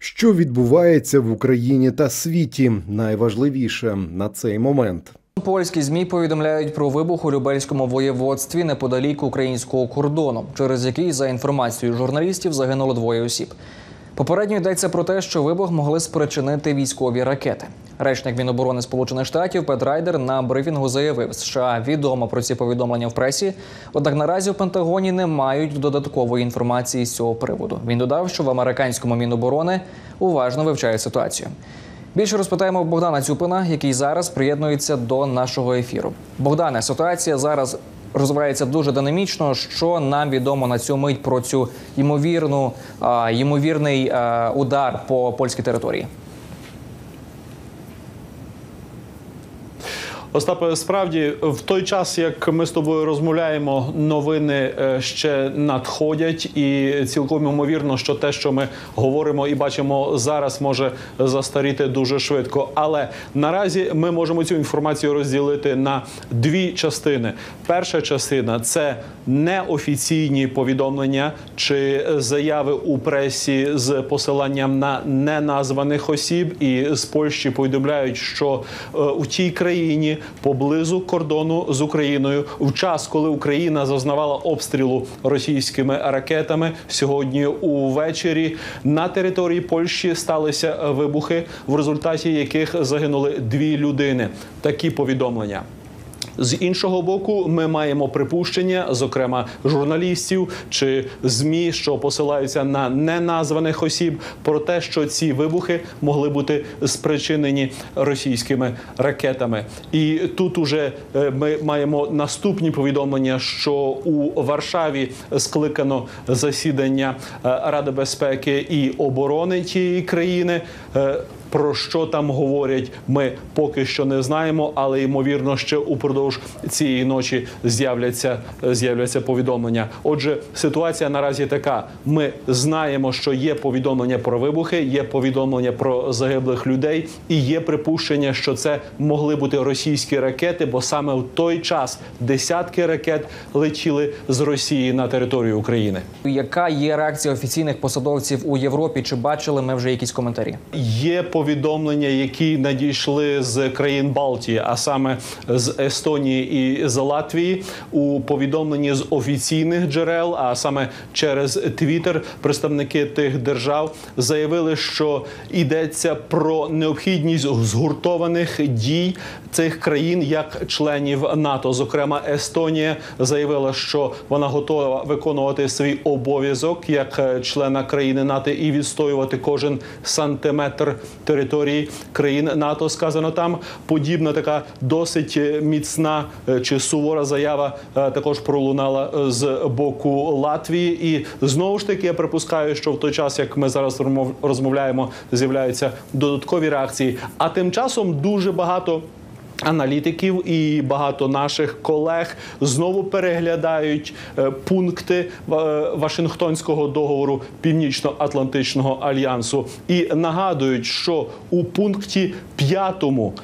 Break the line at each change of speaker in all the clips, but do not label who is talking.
Що відбувається в Україні та світі? Найважливіше на цей момент.
Польські ЗМІ повідомляють про вибух у Любельському воєводстві неподалік українського кордону, через який, за інформацією журналістів, загинуло 2 осіб. Попередньо йдеться про те, що вибух могли спричинити військові ракети. Речник Міноборони Сполучених Штатів Пет Райдер на брифінгу заявив, США відомо про ці повідомлення в пресі, однак наразі в Пентагоні не мають додаткової інформації з цього приводу. Він додав, що в американському Міноборони уважно вивчають ситуацію. Більше розпитаємо Богдана Цюпина, який зараз приєднується до нашого ефіру. Богдане, ситуація зараз розвивається дуже динамічно. Що нам відомо на цю мить про цю ймовірний удар по польській території?
Остапе, справді, в той час, як ми з тобою розмовляємо, новини ще надходять, і цілком ймовірно, що те, що ми говоримо і бачимо зараз, може застаріти дуже швидко. Але наразі ми можемо цю інформацію розділити на 2 частини. Перша частина – це неофіційні повідомлення чи заяви у пресі з посиланням на неназваних осіб. І з Польщі повідомляють, що у тій країні поблизу кордону з Україною в час, коли Україна зазнавала обстрілу російськими ракетами, сьогодні увечері на території Польщі сталися вибухи, в результаті яких загинули 2 людини. Такі повідомлення. З іншого боку, ми маємо припущення, зокрема журналістів чи ЗМІ, що посилаються на неназваних осіб, про те, що ці вибухи могли бути спричинені російськими ракетами. І тут уже ми маємо наступні повідомлення, що у Варшаві скликано засідання Ради безпеки і оборони тієї країни. Про що там говорять, ми поки що не знаємо, але, ймовірно, ще упродовж цієї ночі з'являться повідомлення. Отже, ситуація наразі така. Ми знаємо, що є повідомлення про вибухи, є повідомлення про загиблих людей і є припущення, що це могли бути російські ракети, бо саме в той час десятки ракет летіли з Росії на територію України.
Яка є реакція офіційних посадовців у Європі? Чи бачили ми вже якісь коментарі?
Є повідомлення, які надійшли з країн Балтії, а саме з Естонії і з Латвії. У повідомленні з офіційних джерел, а саме через Твіттер, представники тих держав заявили, що йдеться про необхідність згуртованих дій цих країн як членів НАТО. Зокрема, Естонія заявила, що вона готова виконувати свій обов'язок як члена країни НАТО і відстоювати кожен сантиметр території країн НАТО, сказано там. Подібна така досить міцна чи сувора заява також пролунала з боку Латвії. І знову ж таки я припускаю, що в той час, як ми зараз розмовляємо, з'являються додаткові реакції. А тим часом дуже багато аналітиків і багато наших колег знову переглядають пункти Вашингтонського договору Північно-Атлантичного альянсу і нагадують, що у пункті 5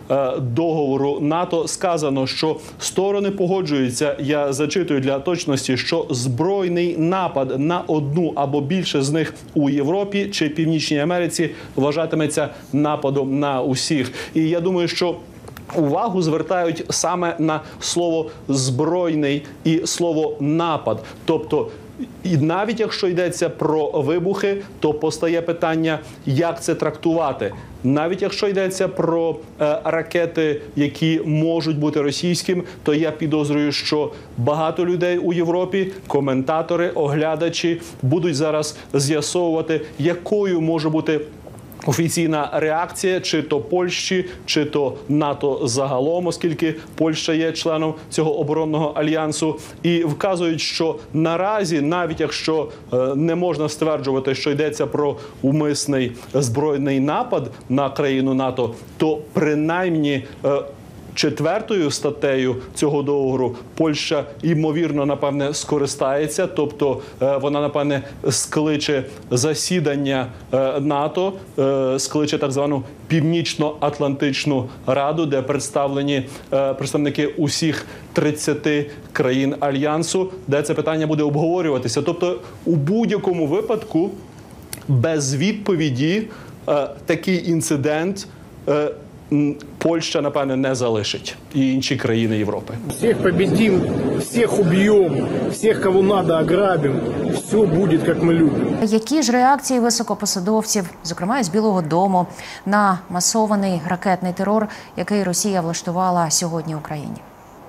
договору НАТО сказано, що сторони погоджуються, я зачитую для точності, що збройний напад на одну або більше з них у Європі чи Північній Америці вважатиметься нападом на усіх. І я думаю, що увагу звертають саме на слово «збройний» і слово «напад». Тобто, і навіть якщо йдеться про вибухи, то постає питання, як це трактувати. Навіть якщо йдеться про ракети, які можуть бути російськими, то я підозрюю, що багато людей у Європі, коментатори, оглядачі, будуть зараз з'ясовувати, якою може бути офіційна реакція чи то Польщі, чи то НАТО загалом, оскільки Польща є членом цього оборонного альянсу, і вказують, що наразі, навіть якщо не можна стверджувати, що йдеться про умисний збройний напад на країну НАТО, то принаймні 4 статтею цього договору Польща, ймовірно, напевне, скористається, тобто вона, напевне, скличе засідання НАТО, скличе так звану Північно-Атлантичну раду, де представлені представники усіх 30 країн Альянсу, де це питання буде обговорюватися. Тобто, у будь-якому випадку, без відповіді такий інцидент Польща, напевне, не залишить і інші країни Європи.
Всіх победим, всіх уб'ємо, всіх, кого треба, ограбимо. Все буде, як ми любимо.
Які ж реакції високопосадовців, зокрема із Білого Дому, на масований ракетний терор, який Росія влаштувала сьогодні Україні?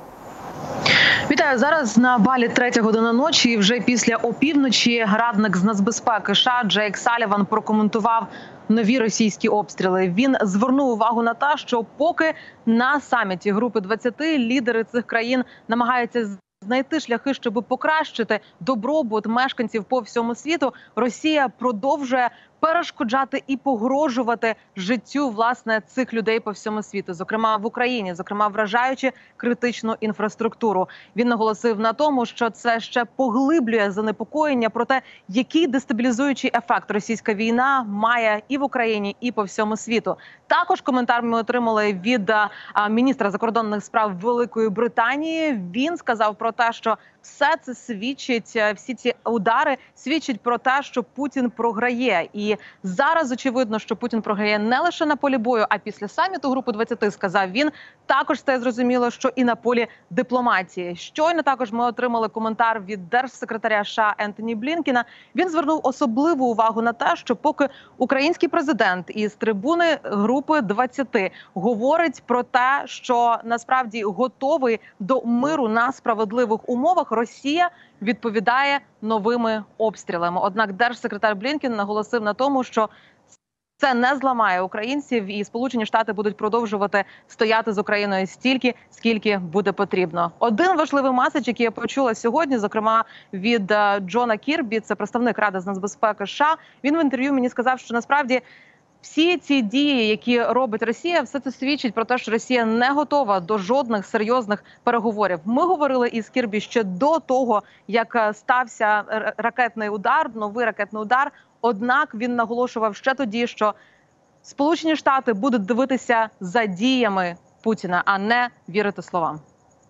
Вітаю. Зараз на Балі 3 година ночі. І вже після опівночі радник з нацбезпеки США Джейк Саліван прокоментував нові російські обстріли. Він звернув увагу на те, що поки на саміті Групи 20 лідери цих країн намагаються знайти шляхи, щоб покращити добробут мешканців по всьому світу, Росія продовжує перешкоджати і погрожувати життю, власне, цих людей по всьому світу, зокрема в Україні, зокрема вражаючи критичну інфраструктуру. Він наголосив на тому, що це ще поглиблює занепокоєння про те, який дестабілізуючий ефект російська війна має і в Україні, і по всьому світу. Також коментар ми отримали від міністра закордонних справ Великої Британії. Він сказав про те, що все це свідчить, всі ці удари свідчать про те, що Путін програє. І зараз очевидно, що Путін програє не лише на полі бою, а після саміту Групи 20, сказав він, також стає зрозуміло, що і на полі дипломатії. Щойно також ми отримали коментар від держсекретаря США Ентоні Блінкена. Він звернув особливу увагу на те, що поки український президент із трибуни Групи 20 говорить про те, що насправді готовий до миру на справедливих умовах, Росія відповідає новими обстрілами. Однак держсекретар Блінкен наголосив на тому, що це не зламає українців, і Сполучені Штати будуть продовжувати стояти з Україною стільки, скільки буде потрібно. Один важливий меседж, який я почула сьогодні, зокрема від Джона Кірбі, це представник Ради з нацбезпеки США, він в інтерв'ю мені сказав, що насправді всі ці дії, які робить Росія, все це свідчить про те, що Росія не готова до жодних серйозних переговорів. Ми говорили із Кірбі ще до того, як стався ракетний удар, новий ракетний удар. Однак він наголошував ще тоді, що Сполучені Штати будуть дивитися за діями Путіна, а не вірити словам.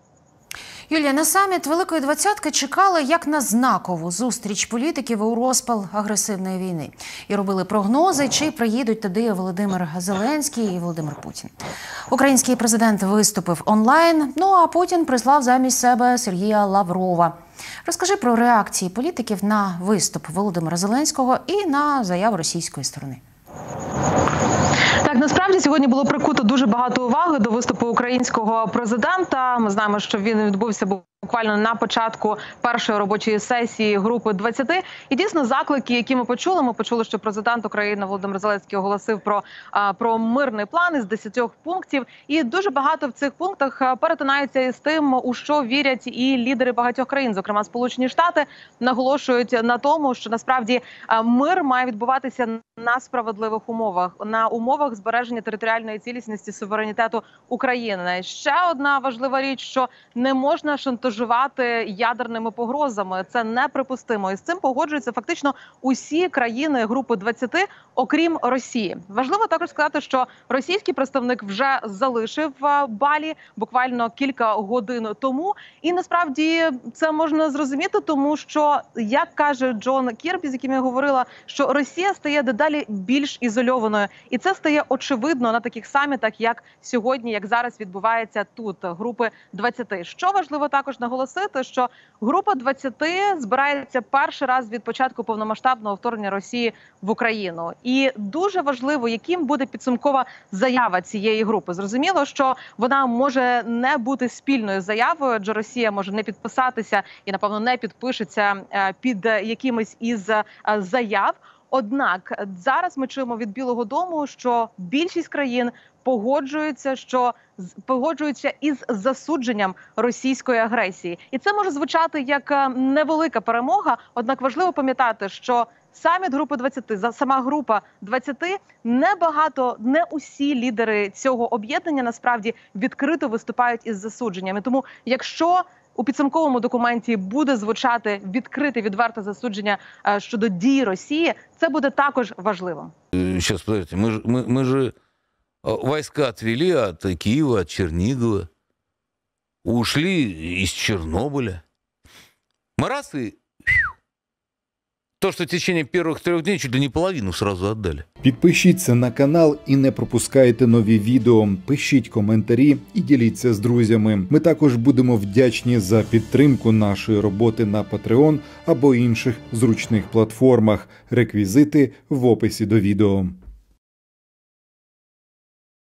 Юлія, на саміт Великої Двадцятки чекали як на знакову зустріч політиків у розпал агресивної війни. І робили прогнози, чи приїдуть туди Володимир Зеленський і Володимир Путін. Український президент виступив онлайн, ну а Путін прислав замість себе Сергія Лаврова. Розкажи про реакції політиків на виступ Володимира Зеленського і на заяву російської сторони.
Так, насправді сьогодні було прикуто дуже багато уваги до виступу українського президента. Ми знаємо, що він відбувся буквально на початку першої робочої сесії Групи 20. І дійсно заклики, які ми почули, що президент України Володимир Зеленський оголосив про мирний план із 10 пунктів. І дуже багато в цих пунктах перетинаються із тим, у що вірять і лідери багатьох країн, зокрема Сполучені Штати, наголошують на тому, що насправді мир має відбуватися на справедливих умовах, на умовах збереження територіальної цілісності, суверенітету України. Ще одна важлива річ, що не можна шантажувати ядерними погрозами. Це неприпустимо. І з цим погоджуються фактично усі країни Групи 20, окрім Росії. Важливо також сказати, що російський представник вже залишив Балі буквально кілька годин тому. І насправді це можна зрозуміти, тому що, як каже Джон Кірбі, з яким я говорила, що Росія стає дедалі більш ізольованою. І це стає очевидно на таких самітах, як сьогодні, як зараз відбувається тут, Групи 20. Що важливо також наголосити, що Група 20 збирається перший раз від початку повномасштабного вторгнення Росії в Україну. І дуже важливо, яким буде підсумкова заява цієї групи. Зрозуміло, що вона може не бути спільною заявою, адже Росія може не підписатися і, напевно, не підпишеться під якимись із заяв. Однак зараз ми чуємо від Білого Дому, що більшість країн погоджуються із засудженням російської агресії. І це може звучати як невелика перемога, однак важливо пам'ятати, що саміт Групи 20, сама Група 20, не усі лідери цього об'єднання насправді відкрито виступають із засудженнями. Тому якщо у підсумковому документі буде звучати відкрите, відверте засудження щодо дій Росії, це буде також важливим.
Сейчас, подождите, мы же войска отвели от Киева, от Чернигова, ушли из Чернобыля. Мы раз и То, что в течение первых 3 дней чуть ли не половину сразу отдали.
Підпишіться на канал і не пропускайте нові відео. Пишіть коментарі і діліться з друзями. Ми також будемо вдячні за підтримку нашої роботи на Patreon або інших зручних платформах. Реквізити в описі до відео.